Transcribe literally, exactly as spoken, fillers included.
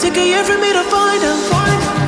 Take a year for me to find out.